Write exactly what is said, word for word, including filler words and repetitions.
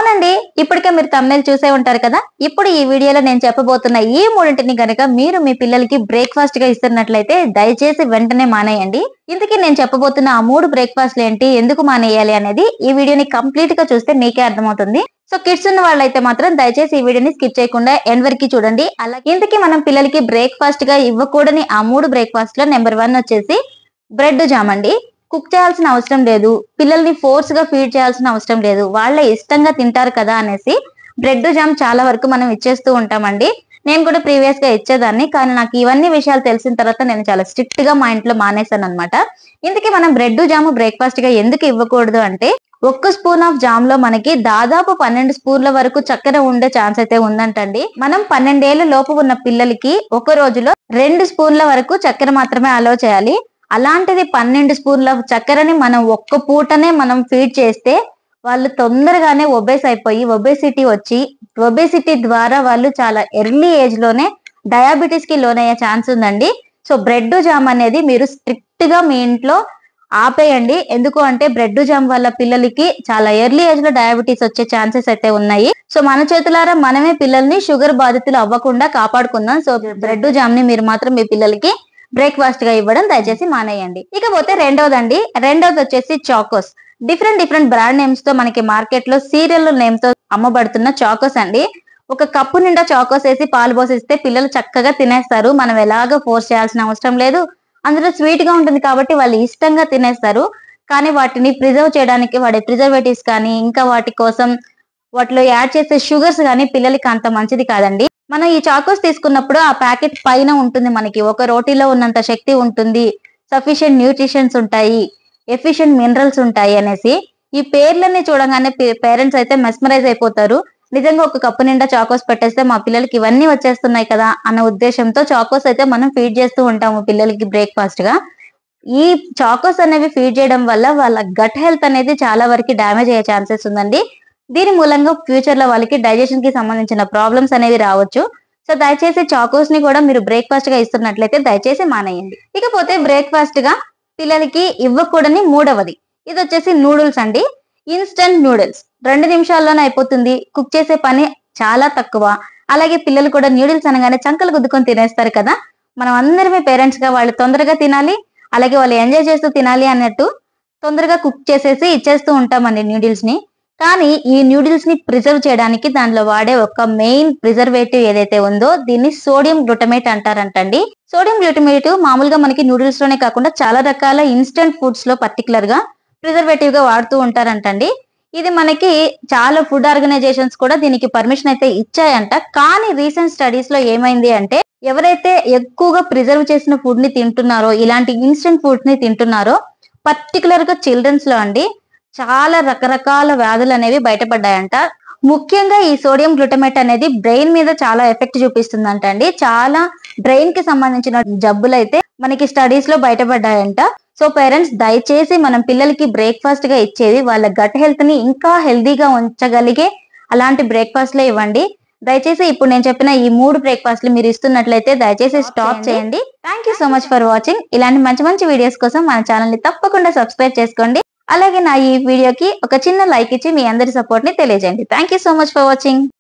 అవునండి, ఇప్పటికే మీరు thumbnail చూసే ఉంటారు కదా. ఇప్పుడు ఈ వీడియోలో నేను చెప్పబోతున్న ఈ మూడింటిని గనుక మీరు మీ పిల్లలకి బ్రేక్‌ఫాస్ట్ గా ఇస్తున్నట్లయితే దయచేసి వెంటనే మానేయండి. ఇంతకీ నేను చెప్పబోతున్న ఆ మూడు బ్రేక్‌ఫాస్ట్‌లు ఏంటి, ఎందుకు మానేయాలి అనేది ఈ వీడియోని కంప్లీట్ గా చూస్తే మీకే అర్థమవుతుంది. సో కిడ్స్ ఉన్న వాళ్ళైతే మాత్రం దయచేసి ఈ వీడియోని స్కిప్ చేయకుండా ఎండ్ వరకు చూడండి. అలాగే ఇంతకీ మనం పిల్లలకి బ్రేక్‌ఫాస్ట్ గా ఇవ్వకూడని ఆ మూడు బ్రేక్‌ఫాస్ట్‌లో నెంబర్ వన్ వచ్చేసి బ్రెడ్ జామ్ అండి. కుక్ చేయాల్సిన అవసరం లేదు, పిల్లల్ని ఫోర్స్ గా ఫీడ్ చేయాల్సిన అవసరం లేదు, వాళ్ళే ఇష్టంగా తింటారు కదా అనేసి బ్రెడ్ జామ్ చాలా వరకు మనం ఇచ్చేస్తూ ఉంటామండి. నేను కూడా ప్రీవియస్ గా ఇచ్చేదాన్ని, కానీ నాకు ఇవన్నీ విషయాలు తెలిసిన తర్వాత నేను చాలా స్ట్రిక్ట్ గా మా ఇంట్లో మానేశాను అనమాట. ఇందుకే మనం బ్రెడ్ జామ్ బ్రేక్‌ఫాస్ట్ గా ఎందుకు ఇవ్వకూడదు అంటే, ఒక్క స్పూన్ ఆఫ్ జామ్ లో మనకి దాదాపు పన్నెండు స్పూన్ల వరకు చక్కెర ఉండే ఛాన్స్ అయితే ఉందంటండి. మనం పన్నెండేళ్ల లోపు ఉన్న పిల్లలకి ఒక రోజులో రెండు స్పూన్ల వరకు చక్కెర మాత్రమే అలో చేయాలి. అలాంటిది పన్నెండు స్పూన్ల చక్కెరని మనం ఒక్క పూటనే మనం ఫీడ్ చేస్తే వాళ్ళు తొందరగానే ఒబేస్ అయిపోయి ఒబేసిటీ వచ్చి ఒబేసిటీ ద్వారా వాళ్ళు చాలా ఎర్లీ ఏజ్ లోనే డయాబెటీస్ కి లోనయ్యే ఛాన్స్ ఉందండి. సో బ్రెడ్ జామ్ అనేది మీరు స్ట్రిక్ట్ గా మీ ఇంట్లో ఆపేయండి. ఎందుకు అంటే బ్రెడ్ జామ్ వల్ల పిల్లలకి చాలా ఎర్లీ ఏజ్ లో డయాబెటీస్ వచ్చే ఛాన్సెస్ అయితే ఉన్నాయి. సో మన చేతులారా మనమే పిల్లల్ని షుగర్ బాధితులు అవ్వకుండా కాపాడుకుందాం. సో బ్రెడ్ జామ్ ని మీరు మాత్రం మీ పిల్లలకి బ్రేక్‌ఫాస్ట్ గా ఇవ్వడం దయచేసి మానేయండి. ఇకపోతే రెండోదండి, రెండోది వచ్చేసి chocos. Different different brand names తో మనకి మార్కెట్ లో సీరియల్ నేమ్ తో అమ్మబడుతున్న చాకోస్ అండి. ఒక కప్పు నిండా చాకోస్ వేసి పాలు పోసిస్తే పిల్లలు చక్కగా తినేస్తారు. మనం ఎలాగో ఫోర్స్ చేయాల్సిన అవసరం లేదు. అందులో స్వీట్ గా ఉంటుంది కాబట్టి వాళ్ళు ఇష్టంగా తినేస్తారు. కానీ వాటిని ప్రిజర్వ్ చేయడానికి వాడే ప్రిజర్వేటివ్స్ కానీ ఇంకా వాటి కోసం వాటిలో యాడ్ చేసే షుగర్స్ గానీ పిల్లలకి అంత మంచిది కాదండి. మనం ఈ చాకోస్ తీసుకున్నప్పుడు ఆ ప్యాకెట్ పైన ఉంటుంది మనకి ఒక రోటీలో ఉన్నంత శక్తి ఉంటుంది, సఫిషియెంట్ న్యూట్రిషన్స్ ఉంటాయి, ఎఫిషియెంట్ మినరల్స్ ఉంటాయి అనేసి ఈ పేర్లన్నీ చూడగానే పేరెంట్స్ అయితే మెస్మరైజ్ అయిపోతారు. నిజంగా ఒక కప్పు నిండా చాకోస్ పెట్టేస్తే మా పిల్లలకి ఇవన్నీ వచ్చేస్తున్నాయి కదా అన్న ఉద్దేశంతో చాకోస్ అయితే మనం ఫీడ్ చేస్తూ ఉంటాము పిల్లలకి బ్రేక్‌ఫాస్ట్ గా. ఈ చాకోస్ అనేవి ఫీడ్ చేయడం వల్ల వాళ్ళ గట్ హెల్త్ అనేది చాలా వరకు డ్యామేజ్ అయ్యే ఛాన్సెస్ ఉందండి. దీని మూలంగా ఫ్యూచర్ లో వాళ్ళకి డైజెషన్ కి సంబంధించిన ప్రాబ్లమ్స్ అనేవి రావచ్చు. సో దయచేసి చాకోస్ ని కూడా మీరు బ్రేక్‌ఫాస్ట్ గా ఇస్తున్నట్లయితే దయచేసి మానేయండి. ఇకపోతే బ్రేక్‌ఫాస్ట్ గా పిల్లలకి ఇవ్వకూడని మూడవది ఇది వచ్చేసి నూడిల్స్ అండి. ఇన్స్టెంట్ నూడిల్స్ రెండు నిమిషాల్లోనే అయిపోతుంది, కుక్ చేసే పని చాలా తక్కువ. అలాగే పిల్లలు కూడా నూడిల్స్ అనగానే చంకలు గుద్దుకొని తినేస్తారు కదా. మనం అందరమే పేరెంట్స్ గా వాళ్ళు తొందరగా తినాలి, అలాగే వాళ్ళు ఎంజాయ్ చేస్తూ తినాలి అన్నట్టు తొందరగా కుక్ చేసేసి ఇచ్చేస్తూ ఉంటామండి నూడిల్స్ ని. కానీ ఈ నూడిల్స్ ని ప్రిజర్వ్ చేయడానికి దానిలో వాడే ఒక మెయిన్ ప్రిజర్వేటివ్ ఏదైతే ఉందో దీన్ని సోడియం గ్లూటమేట్ అంటారంటండి. సోడియం గ్లూటమేట్ మామూలుగా మనకి నూడిల్స్ లోనే కాకుండా చాలా రకాల ఇన్స్టెంట్ ఫుడ్స్ లో పర్టికులర్ గా ప్రిజర్వేటివ్ గా వాడుతూ ఉంటారంటండి. ఇది మనకి చాలా ఫుడ్ ఆర్గనైజేషన్స్ కూడా దీనికి పర్మిషన్ అయితే ఇచ్చాయంట. కానీ రీసెంట్ స్టడీస్ లో ఏమైంది అంటే ఎవరైతే ఎక్కువగా ప్రిజర్వ్ చేసిన ఫుడ్ ని తింటున్నారో, ఇలాంటి ఇన్స్టెంట్ ఫుడ్ ని తింటున్నారో పర్టికులర్ గా చిల్డ్రన్స్ లో అండి చాలా రకరకాల వ్యాధులు అనేవి బయటపడ్డాయంట. ముఖ్యంగా ఈ సోడియం గ్లూటమేట్ అనేది బ్రెయిన్ మీద చాలా ఎఫెక్ట్ చూపిస్తుందంట అండి. చాలా బ్రెయిన్ కి సంబంధించిన జబ్బులు అయితే మనకి స్టడీస్ లో బయటపడ్డాయంట. సో పేరెంట్స్ దయచేసి మనం పిల్లలకి బ్రేక్‌ఫాస్ట్ గా ఇచ్చేది వాళ్ళ గట్ హెల్త్ ని ఇంకా హెల్దీగా ఉంచగలిగే అలాంటి బ్రేక్‌ఫాస్ట్‌లే ఇవ్వండి. దయచేసి ఇప్పుడు నేను చెప్పిన ఈ మూడు బ్రేక్‌ఫాస్ట్‌లు మీరు ఇస్తున్నట్లయితే దయచేసి స్టాప్ చేయండి. Thank you so much for watching. ఇలాంటి మంచి మంచి వీడియోస్ కోసం మన ఛానల్ ని తప్పకుండా సబ్స్క్రైబ్ చేసుకోండి. అలాగే నా ఈ వీడియోకి ఒక చిన్న లైక్ ఇచ్చి మీ అందరి సపోర్ట్ ని తెలియజేయండి. Thank you so much for watching.